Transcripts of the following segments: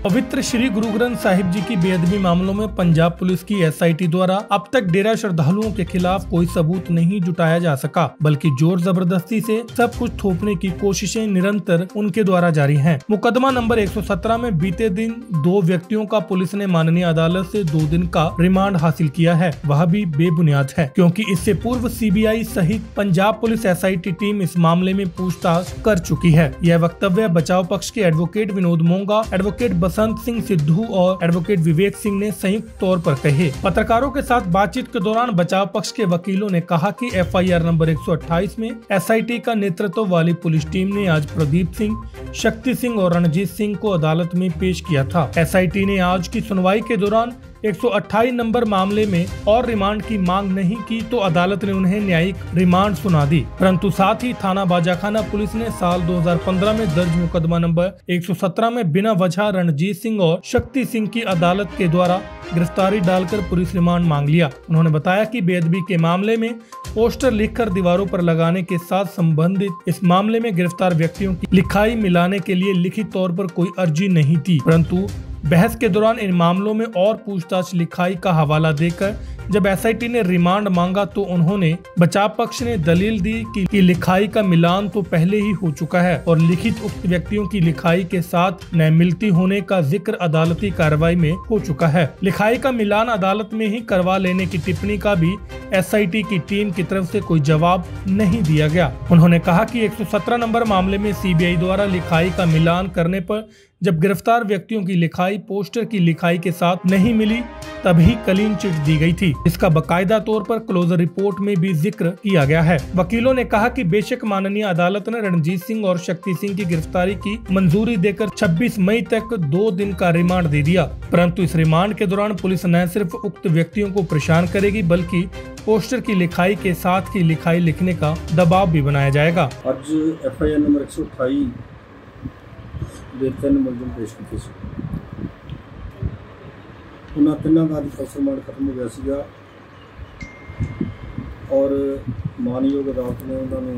पवित्र श्री गुरु ग्रंथ साहिब जी की बेअदबी मामलों में पंजाब पुलिस की एसआईटी द्वारा अब तक डेरा श्रद्धालुओं के खिलाफ कोई सबूत नहीं जुटाया जा सका, बल्कि जोर जबरदस्ती से सब कुछ थोपने की कोशिशें निरंतर उनके द्वारा जारी हैं। मुकदमा नंबर 117 में बीते दिन 2 व्यक्तियों का पुलिस ने माननीय अदालत से 2 दिन का रिमांड हासिल किया है, वह भी बेबुनियाद है, क्योंकि इससे पूर्व सीबीआई सहित पंजाब पुलिस एसआईटी टीम इस मामले में पूछताछ कर चुकी है। यह वक्तव्य बचाव पक्ष के एडवोकेट विनोद मोंगा, एडवोकेट बसंत सिंह सिद्धू और एडवोकेट विवेक सिंह ने संयुक्त तौर पर कहे। पत्रकारों के साथ बातचीत के दौरान बचाव पक्ष के वकीलों ने कहा कि एफआईआर नंबर 128 में एसआईटी का नेतृत्व वाली पुलिस टीम ने आज प्रदीप सिंह, शक्ति सिंह और रणजीत सिंह को अदालत में पेश किया था। एसआईटी ने आज की सुनवाई के दौरान 128 नंबर मामले में और रिमांड की मांग नहीं की तो अदालत ने उन्हें न्यायिक रिमांड सुना दी, परंतु साथ ही थाना बाजाखाना पुलिस ने साल 2015 में दर्ज मुकदमा नंबर 117 में बिना वजह रणजीत सिंह और शक्ति सिंह की अदालत के द्वारा गिरफ्तारी डालकर पुलिस रिमांड मांग लिया। उन्होंने बताया कि बेअदबी के मामले में पोस्टर लिखकर दीवारों पर लगाने के साथ संबंधित इस मामले में गिरफ्तार व्यक्तियों की लिखाई मिलाने के लिए लिखित तौर पर कोई अर्जी नहीं थी, परंतु बहस के दौरान इन मामलों में और पूछताछ लिखाई का हवाला देकर जब एसआईटी ने रिमांड मांगा तो उन्होंने बचाव पक्ष ने दलील दी कि लिखाई का मिलान तो पहले ही हो चुका है और लिखित उक्त व्यक्तियों की लिखाई के साथ न मिलती होने का जिक्र अदालती कार्रवाई में हो चुका है। लिखाई का मिलान अदालत में ही करवा लेने की टिप्पणी का भी एसआईटी की टीम की तरफ से कोई जवाब नहीं दिया गया। उन्होंने कहा कि 117 नंबर मामले में सीबीआई द्वारा लिखाई का मिलान करने पर जब गिरफ्तार व्यक्तियों की लिखाई पोस्टर की लिखाई के साथ नहीं मिली तभी क्लीन चिट दी गई थी। इसका बकायदा तौर पर क्लोजर रिपोर्ट में भी जिक्र किया गया है। वकीलों ने कहा कि बेशक माननीय अदालत ने रणजीत सिंह और शक्ति सिंह की गिरफ्तारी की मंजूरी देकर 26 मई तक 2 दिन का रिमांड दे दिया, परंतु इस रिमांड के दौरान पुलिस न सिर्फ उक्त व्यक्तियों को परेशान करेगी बल्कि पोस्टर की लिखाई के साथ की लिखाई लिखने का दबाव भी बनाया जाएगा। आज एफआईआर नंबर 128 ਦੇ 3 ਮੁਲਜ਼ਮ पेश ਕੀਤੇ ਸੀ। ਉਹਨਾਂ ਤਿੰਨਾਂ ਦਾ ਅੱਜ ਰਿਮਾਂਡ ਖਤਮ ਹੋ ਗਿਆ ਸੀਗਾ ਔਰ ਮਾਨਯੋਗ ਅਦਾਲਤ ਨੇ ਉਹਨਾਂ ਨੂੰ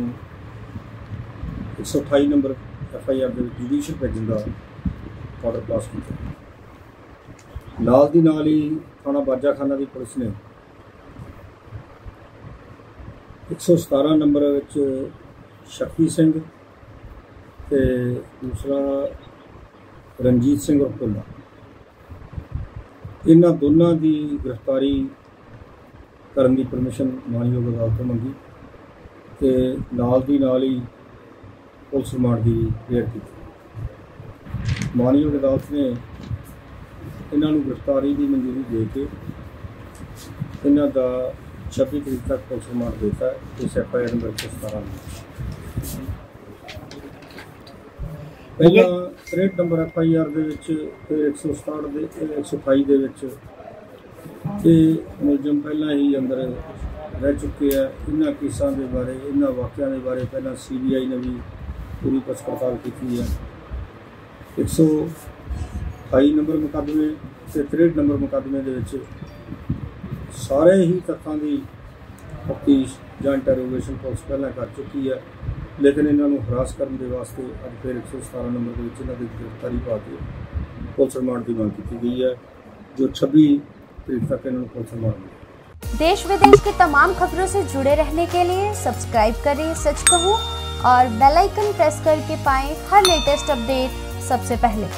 128 ਨੰਬਰ एफआईआर ਦੇ ਵਿੱਚ ਜੁਡੀਸ਼ੀਅਲ ਭੇਜਣ ਦਾ ਆਰਡਰ ਪਾਸ ਕੀਤਾ। ਨਾਲ ਦੀ ਨਾਲ ਹੀ ਥਾਣਾ ਬਾਜਾਖਾਨਾ ਦੀ ਪੁਲਿਸ ਨੇ 117 ਨੰਬਰ ਵਿੱਚ ਸ਼ਕਤੀ ਸਿੰਘ ਤੇ दूसरा रणजीत सिंह और भुल्ला इन्हां दोनों की गिरफ्तारी करने की परमिशन मानयोग अदालत तो मंगी ते नाल दी नाल ही पुलिस रिमांड की डेट की। मानयोग अदालत ने इन्हां नूं गिरफ्तारी की मंजूरी दे के इन्हां दा 26 तरीक तक पुलिस रिमांड देता है। इस एफआईआर नंबर 117 पहला 63 नंबर एफआईआर ਦੇ ਵਿੱਚ ਫਿਰ 167 ਦੇ 128 ਦੇ ਵਿੱਚ ਇਹ ਮੁਲਜ਼ਮ ਪਹਿਲਾਂ ਹੀ ਅੰਦਰ ਰਹਿ ਚੁੱਕੇ ਆ। ਇਹਨਾਂ ਕੇਸਾਂ ਦੇ ਬਾਰੇ ਇਹਨਾਂ ਵਾਕਿਆਂ ਦੇ ਬਾਰੇ ਪਹਿਲਾਂ ਸੀਬੀਆਈ ਨੇ ਵੀ ਪੂਰੀ ਪੁੱਛ ਪੜਤਾਲ ਕੀਤੀ ਹੈ। 128 ਨੰਬਰ ਮੁਕੱਦਮੇ ਤੇ 63 ਨੰਬਰ ਮੁਕੱਦਮੇ ਦੇ ਵਿੱਚ ਸਾਰੇ ਹੀ ਤੱਥਾਂ ਦੀ ਤਫਤੀਸ਼ ਜਾਂ ਇੰਟਰੋਗੇਸ਼ਨ ਪੁਲਿਸ ਪਹਿਲਾਂ ਕਰ ਚੁੱਕੀ ਹੈ, लेकिन इन्होंने हरास करने के वास्ते अब फिर 117 नंबर के इन्हों की गिरफ्तारी पा के पुलिस रिमांड की मांग की गई है, जो 26 तरीक तक इन्होंने पुलिस रिमांड मिला। देश विदेश की तमाम खबरों से जुड़े रहने के लिए सब्सक्राइब करें सच कहूं और बेल आइकन प्रेस करके पाएं हर लेटेस्ट अपडेट सबसे पहले।